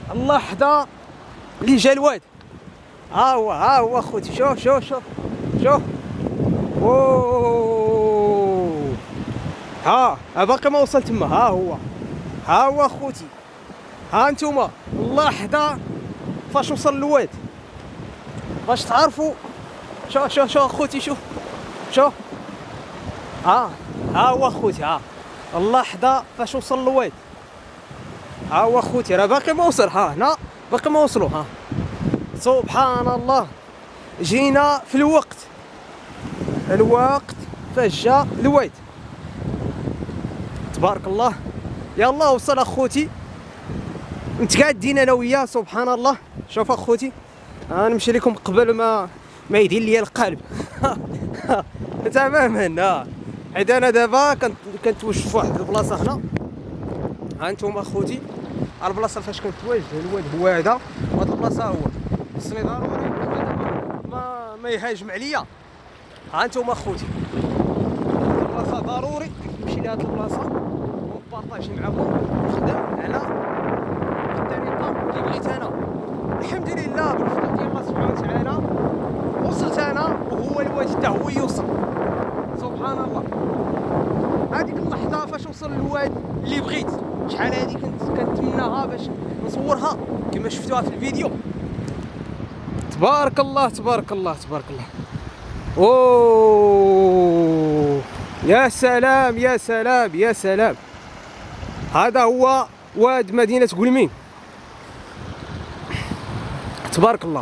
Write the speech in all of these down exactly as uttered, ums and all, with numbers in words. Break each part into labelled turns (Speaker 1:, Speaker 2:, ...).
Speaker 1: الله حدا اللي جا الواد. ها هو ها هو خوتي، شوف شوف شوف شوف. اوه ها باقي ما وصل تما. ها هو ها هو خوتي، ها انتوما الله حدا فاش وصل الواد باش تعرفوا. شوف شوف شوف خوتي، شوف شوف. ها ها هو خوتي، ها الله حدا فاش وصل الواد. ها هو خوتي، راه باقي ما وصل. ها هنا باقي ما وصلوا. ها سبحان الله، جينا في الوقت، الوقت فاش جا الواد. تبارك الله. يلا وصل اخوتي، متقادين انا وياه. سبحان الله. شوف اخوتي، غنمشي لكم قبل ما ما يدير لي القلب. تماما. حيت انا دابا كنتوجه في واحد البلاصه هنا. ها انتم اخوتي البلاصه فاش كنتواجه الواد هو هذا، وهاد البلاصه هو خصني ضروري ما ما يهاجم عليا. ها انتم اخوتي البلاصه ضروري نمشي لهاد البلاصه ونبارطاجي معكم نخدم على الطريقه اللي بغيت انا. الحمد لله بالفضل ديال الله سبحانه وتعالى وصلت انا وهو الواد حتى هو يوصل. سبحان الله. هذيك اللحظه فاش وصل الواد اللي بغيت، شحال هادي كنت كنتمناها باش نصورها كما شفتوها في الفيديو. تبارك الله تبارك الله تبارك الله. اوه يا سلام يا سلام يا سلام. هذا هو واد مدينة قلميم. تبارك الله.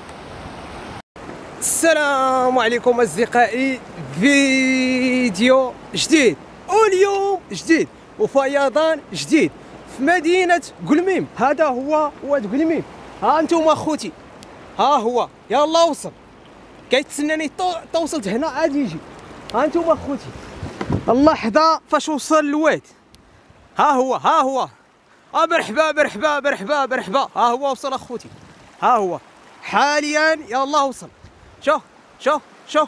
Speaker 1: السلام عليكم اصدقائي، فيديو جديد واليوم جديد وفيضان جديد في مدينة قلميم. هذا هو واد قلميم. ها انتم اخوتي، ها هو يلا وصل، كيتسناني تا وصلت هنا عاد يجي. ها انتم اخوتي الله حدا فاش وصل الواد. ها هو ها هو اه مرحبا مرحبا مرحبا مرحبا. ها هو وصل اخوتي، ها هو حاليا يلا وصل. شوف شوف شوف.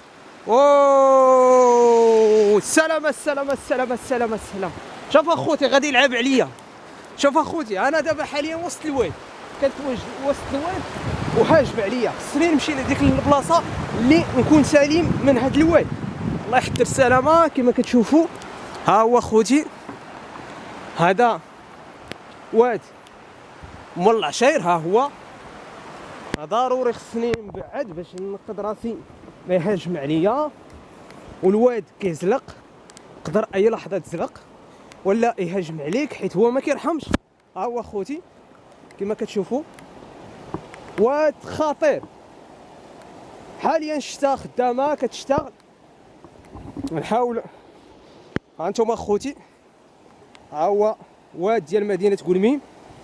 Speaker 1: اوه السلامة السلامة السلامة السلامة السلامة. شوف اخوتي غادي يلعب عليا. شوف اخوتي انا دابا حاليا وسط الواد، كنتواجه وسط الواد وحاجب عليا، خصني نمشي لديك البلاصه اللي نكون سليم من هاد الواد. الله يحضر السلامه. كما كتشوفوا ها هو اخوتي، هذا واد مول العشير. ها هو ضروري خصني نبعد باش نقد راسي ما يهاجم عليا، والواد كيزلق، يقدر اي لحظه تزلق ولا يهاجم عليك حيت هو ما كيرحمش. ها هو اخوتي كما كتشوفوا واد خطير. حاليا الشتا خدامه كتشتغل، نحاول. ها انتم اخوتي ها هو واد ديال مدينه قلميم.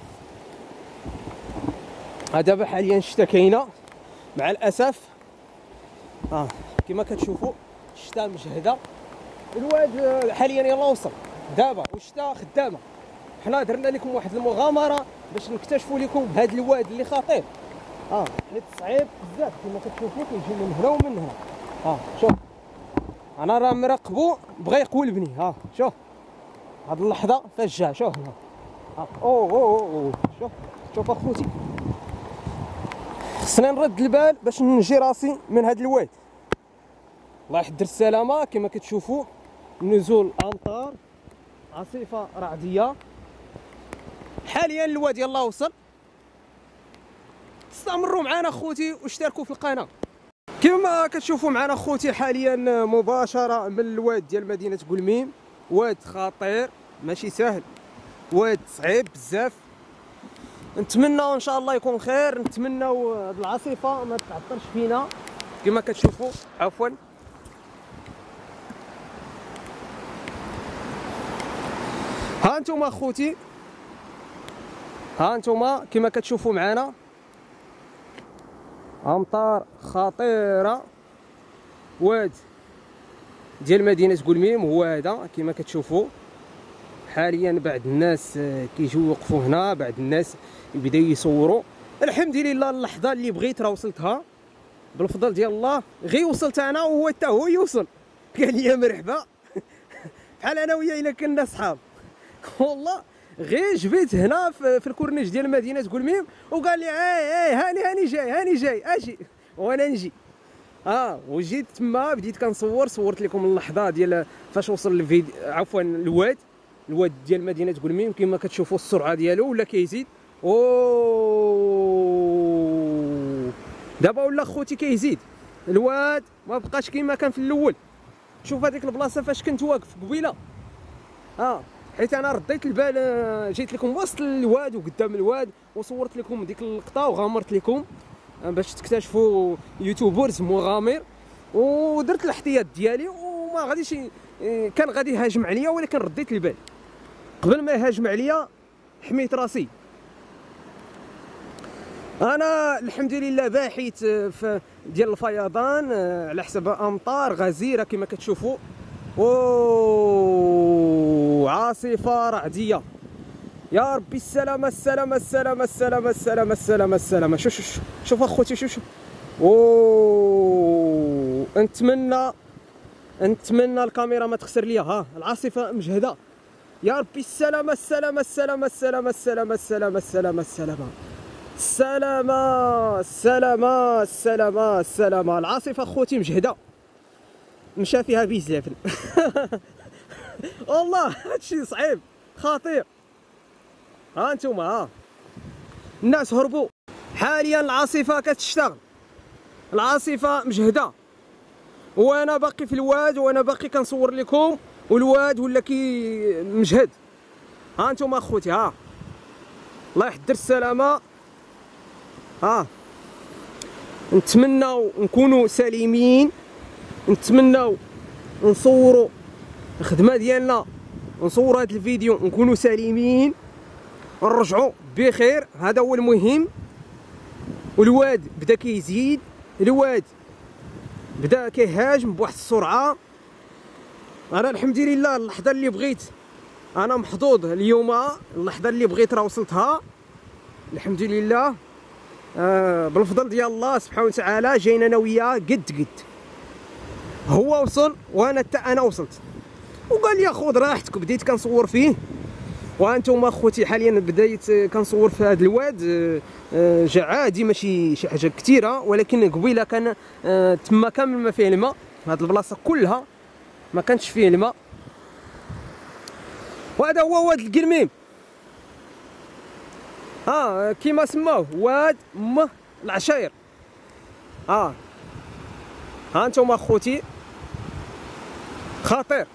Speaker 1: ها دابا حاليا الشتا كاينه مع الاسف. ها كما كتشوفوا الشتا مجهده. الواد حاليا يلا وصل دابا والشتا خدامه. حنا درنا لكم واحد المغامره باش نكتشفوا لكم هذا الواد اللي خطير. ها حيت صعيب بزاف كما كتشوفوا كيجي من هنا ومن هنا. ها شوف انا راه مراقبو بغى يقولبني. ها شوف هاد اللحظه فاش جا. شوف هنا. ها اوه اوه اوه شوف شوف اخوتي، خصني نرد البال باش نجي راسي من هاد الواد. الله يحضر السلامه. كما كتشوفوا نزول امطار، عاصفه رعديه. حاليا الواد يلا وصل. استمروا معنا اخوتي واشتركوا في القناه. كما كتشوفوا معنا اخوتي حاليا مباشره من الواد ديال مدينه قلميم. واد خطير ماشي سهل، واد صعيب بزاف. نتمنى ان شاء الله يكون خير، نتمنى هاد العاصفه ما تعطلش فينا. كما كتشوفوا عفوا ها انتم اخوتي، ها انتم كما كتشوفوا معنا امطار خطيره. واد ديال مدينه قلميم هو هذا كما كتشوفوا. حاليا بعض الناس كيجيو يوقفوا هنا، بعض الناس يبداو يصوروا. الحمد لله اللحظه اللي بغيت راه وصلتها بالفضل ديال الله. غير وصلت انا وهو حتى هو يوصل، قال لي مرحبا. بحال انا وياه الا كنا صحاب. والله غير جبت هنا في, في الكورنيش ديال مدينه قلميم وقال لي اي اي هاني هاني جاي هاني جاي اجي وانا نجي. اه وجيت تما بديت كنصور، صورت لكم اللحظه ديال فاش وصل الفيديو، عفوا الواد الواد ديال مدينه قلميم كما كتشوفوا السرعه ديالو ولا كيزيد. اوه دابا ولا خوتي كيزيد الواد، ما بقاش كيما كان في الاول. شوف هذيك البلاصه فاش كنت واقف قبيله، اه حيت انا رديت البال، جيت لكم وسط الواد وقدام الواد وصورت لكم ديك اللقطه وغامرت لكم باش تكتشفوا يوتيوبرز مغامر، ودرت الاحتياط ديالي وما غاديش كان غادي يهاجم عليا، ولكن رديت البال قبل ما يهاجم عليا حميت راسي. انا الحمد لله باحث في ديال الفيضان على حسب امطار غزيره كما كتشوفوا، او عاصفه رعديه. يا ربي السلامه السلامه السلامه السلامه السلامه السلامه السلامه. شوف شوف شوف اخوتي شوف شوف. او نتمنى نتمنى الكاميرا ما تخسر ليا. ها العاصفه مجهده. يا ربي السلامه السلامه السلامه السلامه السلامه السلامه السلامه السلامه السلامه السلامه السلامه السلامه. العاصفه اخوتي مجهده، مشى فيها بزاف. والله هادشي صعيب خطير. ها انتوما ها الناس هربوا. حاليا العاصفه كتشتغل، العاصفه مجهده، وانا باقي في الواد وانا باقي كنصور لكم، والواد ولا كي مجهد. ها انتوما اخوتي ها الله يحضر السلامه. ها نتمناو نكونوا سليمين، نتمناو نصوروا الخدمه ديالنا ونصوروا هذا الفيديو نكونوا سليمين ونرجعوا بخير، هذا هو المهم. والواد بدا كيزيد، الواد بدا كيهاجم بواحد السرعه. انا الحمد لله اللحظه اللي بغيت انا محظوظ اليوم، اللحظه اللي بغيت راه وصلتها الحمد لله. آه بالفضل ديال الله سبحانه وتعالى جاينا انا وياه قد قد. هو وصل وانا حتى انا وصلت، وقال لي خذ راحتك. بديت كنصور فيه، وانتم اخوتي حاليا بديت كنصور في هذا الواد. جا عادي ماشي شي حاجه كثيره، ولكن قبيله كان تما كامل ما فيه الماء، هذه البلاصه كلها ما كانش فيه الماء. وهذا هو واد القرميم، اه كيما سموه واد م العشاير. اه ها انتم اخوتي خطير،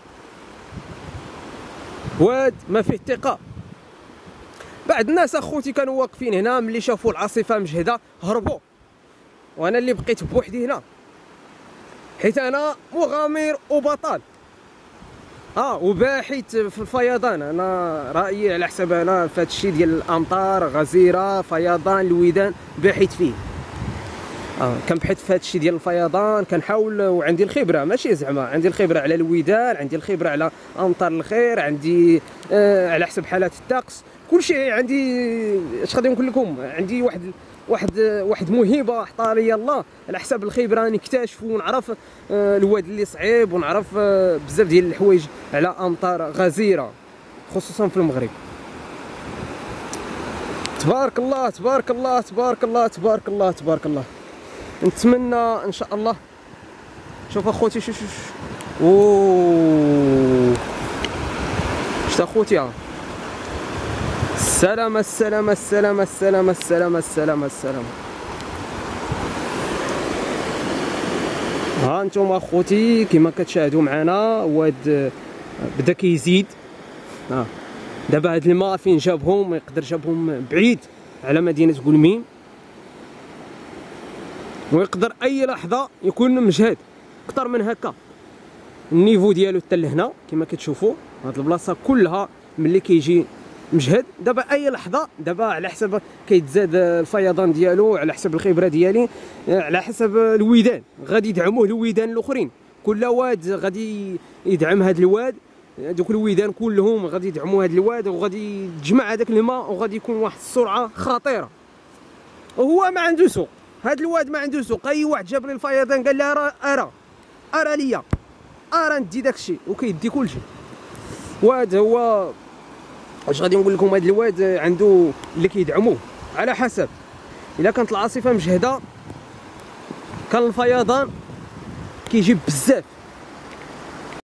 Speaker 1: واد ما فيه ثقه. بعض الناس اخوتي كانوا واقفين هنا ملي شافوا العاصفه مجهده هربوا، وانا اللي بقيت بوحدي هنا حيت انا مغامر وبطل اه وباحث في الفيضان. انا رايي على حسب انا في هذا الشيء ديال الامطار غزيره فيضان الودان باحث فيه. اه كنبحث في هذا الشيء ديال الفيضان، كنحاول وعندي الخبره، ماشي زعما عندي الخبره على الودان، عندي الخبره على امطار الخير، عندي آه على حسب حالات الطقس، كل شيء عندي. اش غادي نقول لكم، عندي واحد واحد واحد موهبه عطاها لي الله على حسب الخبره، نكتشف ونعرف آه الواد اللي صعيب، ونعرف آه بزاف ديال الحوايج على امطار غزيره خصوصا في المغرب. تبارك الله تبارك الله تبارك الله تبارك الله تبارك الله. نتمنى ان شاء الله. شوف اخوتي شوف شوف اوه شتا اخوتي ها السلامة السلامة السلامة السلامة السلامة السلامة السلامة. ها انتم اخوتي كما كتشاهدوا معنا واد بدا كيزيد. ها دابا هاد الماء فين جابهم، يقدر جابهم بعيد على مدينة قلميم، ويقدر اي لحظه يكون مجهد اكثر من هكا. النيفو ديالو حتى لهنا كما كتشوفوا، هاد البلاصه كلها ملي كيجي مجهد. دابا اي لحظه، دابا على حسب كيتزاد الفيضان ديالو، على حسب الخبره ديالي، على حسب الودان غادي يدعموه الودان الاخرين. كل واد غادي يدعم هاد الواد، دوك الودان كلهم غادي يدعموا هاد الواد، وغادي يتجمع هذاك الماء، وغادي يكون واحد السرعه خطيره. وهو ما عنده سوق، هاد الواد ما عنده سوق. اي واحد جاب لي الفيضان قال لي ارى ارى ارى ليا ارى ندي داكشي، وكيدي كلشي. وهذا هو واش غادي نقول لكم، هذا الواد عنده اللي كيدعموه على حسب. الا كانت العاصفه مجهده كان الفيضان كيجيب بزاف،